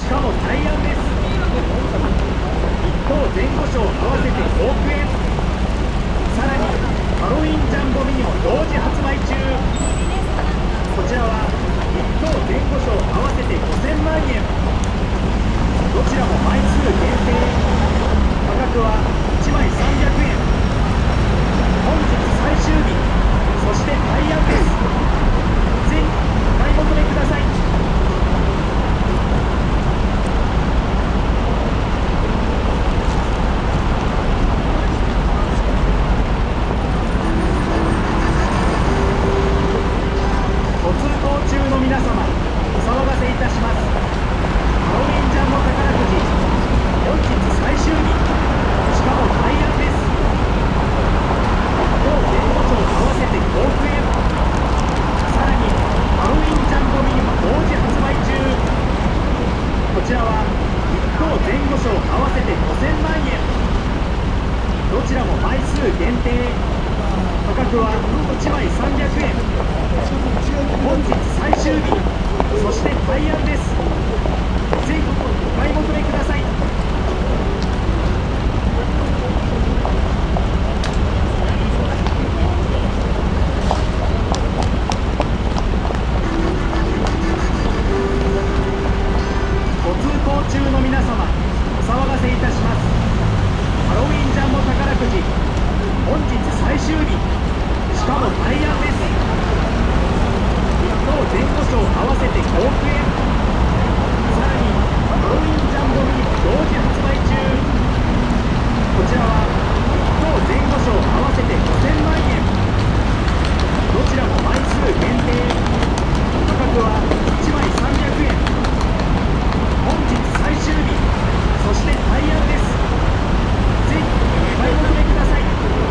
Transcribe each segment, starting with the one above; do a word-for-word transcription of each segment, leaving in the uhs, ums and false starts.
かも大安です。一等前後賞合わせてごおくえん。さらにハロウィンジャンボミニも同時発売中。こちらは一等前後賞合わせてごせんまんえん。どちらも枚数限定。価格はいちまいさんびゃくえん。本日最終日、そして大安です。ぜひお買い求めください。ご通行中の皆様、お騒がせいたします。ハロウィンジャンボ宝くじ、本日最終日、しかも大安です。一等前後賞合わせてごおくえん。さらにハロウィンジャンボミニも同時発売中。こちらは一等前後賞合わせてごせんまんえん。どちらも枚数限定。価格はいちまいさんびゃくえん。本日最終日、そして大安です。ぜひお買い求めください。ご通行中の皆様、お騒がせいたします。ハロウィンジャンボ宝くじ、本日最終日、しかも大安です。一等前後賞合わせてごおくえん。さらにハロウィンジャンボミニも同時発売中。こちらは一等前後賞合わせてごせんまんえん。どちらも枚数限定。価格はいちまいさんびゃくえん。本日最終日、そして大安です。ぜひお買い求めください。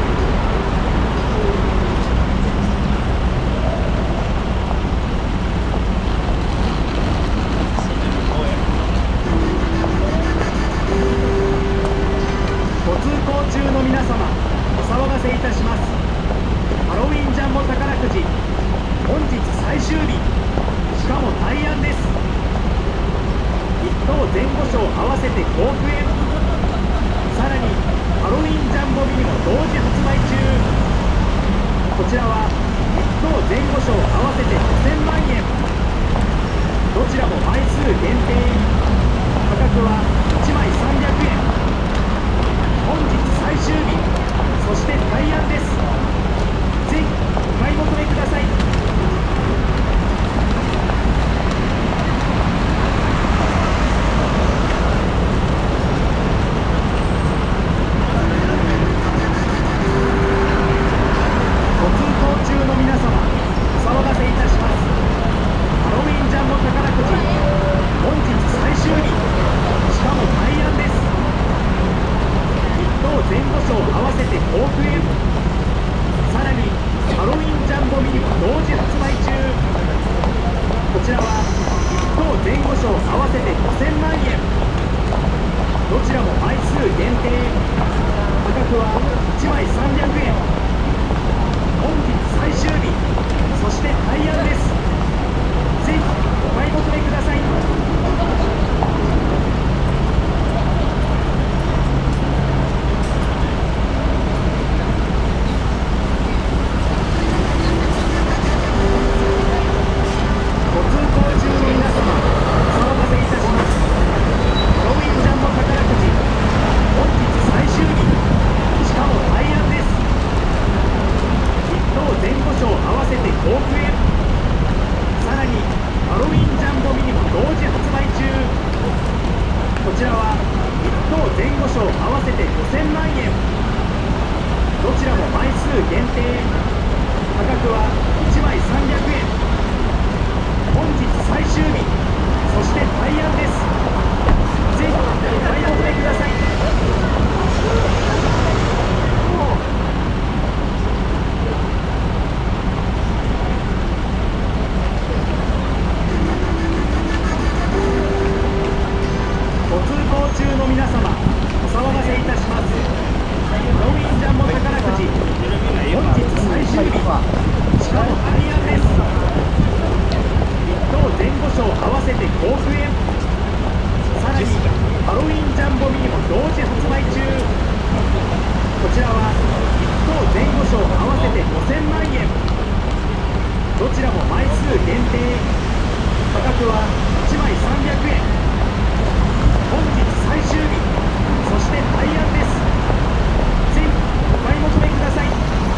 ご通行中の皆様、お騒がせいたします。ハロウィンジャンボ宝くじ、本日最終日、しかも大安です。一等前後賞合わせてごおくえん。さらにハロウィンジャンボミニも同時発売中。こちらは一等前後賞合わせてごせんまんえん。どちらも枚数限定。価格はいちまいさんびゃくえん。本日最終日、そして大安です。ぜひお買い求めください。ご通行中の皆様、お騒がせいたします。ハロウィンジャンボ宝くじ、本日最終日、しかも大安です。一等前後賞合わせてごおくえん。さらにハロウィンジャンボミニも同時発売中。こちらは一等前後賞合わせてごせんまんえん。どちらも枚数限定。価格はいちまいさんびゃくえん。本日最終日、そして大安です。ぜひお買い求めください。ご通行中の皆様、お騒がせいたします。ハロウィンジャンボ宝くじ、本日最終日、しかも大安です。一等前後賞合わせてごおくえん。さらにハロウィンジャンボミニも同時発売中。こちらは一等前後賞合わせてごせんまんえん。どちらも枚数限定。価格はいちまいさんびゃくえん。本日最終日、そして大安です。ぜひお買い求めください。ご通行中の皆様、お騒がせいたします。ハロウィンジャンボ宝くじ、本日最終日、しかも大安です。一等前後賞合わせてごおくえん。 同時発売中。こちらはいっ等前後賞合わせてごせんまんえん。どちらも枚数限定。価格はいちまいさんびゃくえん。本日最終日、そして大安です。ぜひお買い求めください。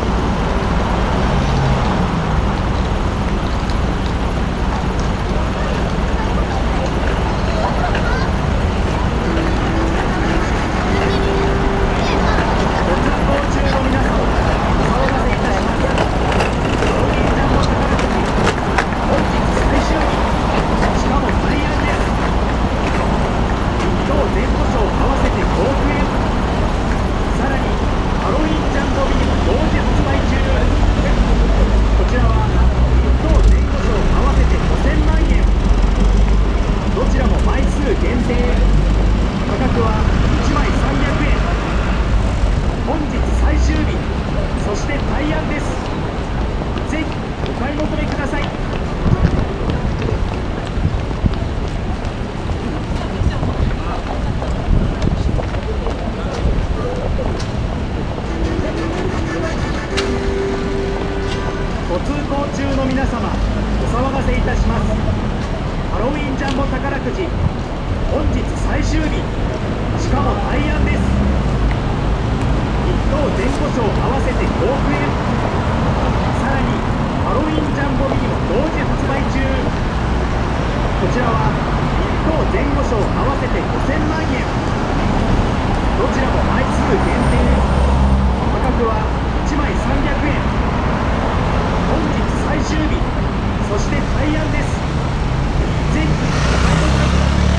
ご通行中の皆様、お騒がせいたします。ハロウィンジャンボ宝くじ、本日最終日、しかも大安です。いっ等前後賞合わせてごおくえん。さらにハロウィンジャンボミニも同時発売中。こちらはいっ等前後賞合わせてごせんまんえん。どちらも枚数限定。価格はいちまいさんびゃくえん。本日最終日、そして大安です。ぜひお買い求めください。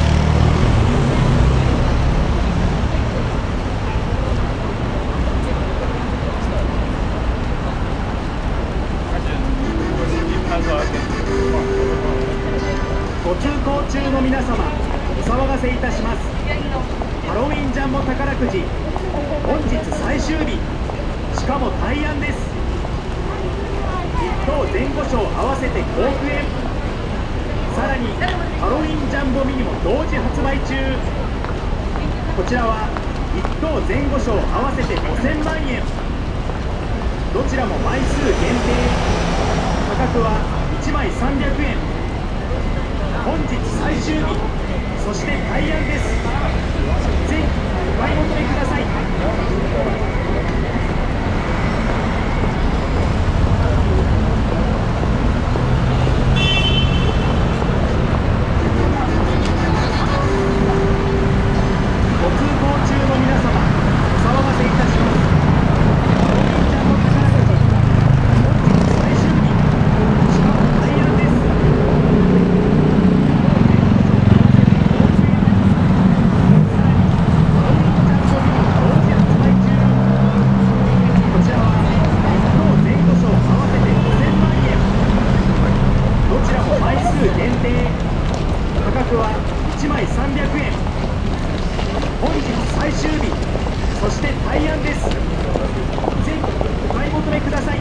ご通行中の皆様、お騒がせいたします。ハロウィンジャンボ宝くじ、本日最終日、しかも大安です。いっ等前後賞合わせてごおくえん。さらにハロウィンジャンボミニも同時発売中。こちらはいっ等前後賞合わせてごせんまんえん。どちらも枚数限定。価格はいちまいさんびゃくえん。本日最終日、そして大安です。ぜひお買い求めください。価格はいちまいさんびゃくえん。本日最終日、そして大安です。ぜひお買い求めください。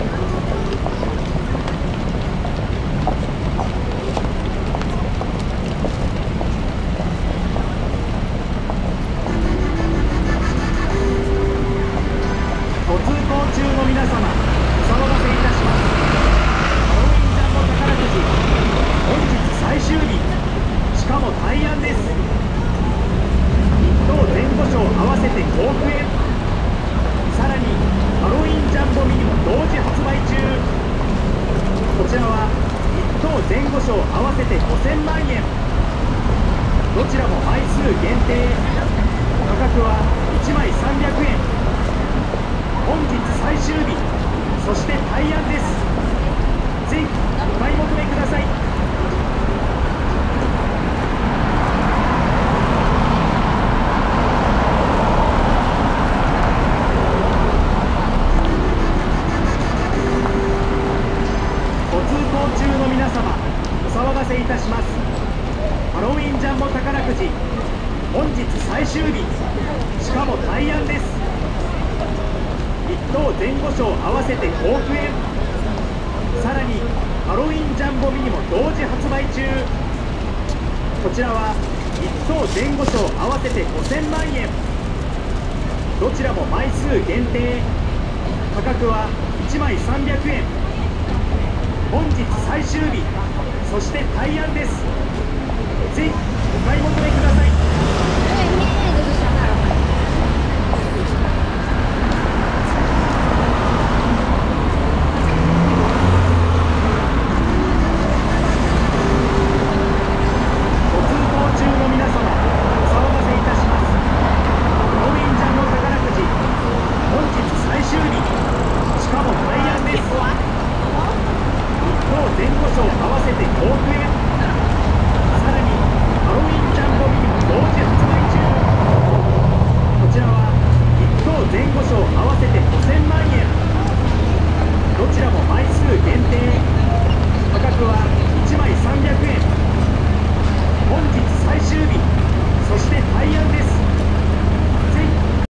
ご通行中の皆様、お騒がせいたします。ハロウィンジャンボ宝くじ、本日最終日、しかも大安です。いっ等前後賞合わせてごおくえん。さらにハロウィンジャンボミニも同時発売中。こちらはいっ等前後賞合わせてごせんまんえん。どちらも枚数限定。価格はいちまいさんびゃくえん。本日最終日、そして大安です。ぜひお買い求めください。ご通行中の皆様、お騒がせいたします。ハロウィンジャンボ宝くじ、本日最終日、しかも大安です。いっ等前後賞合わせてごおくえん。さらにハロウィンジャンボミニも同時発売中。こちらはいっ等前後賞合わせてごせんまんえん。 どちらも枚数限定、価格はいちまいさんびゃくえん。本日最終日、そして大安です。ぜひ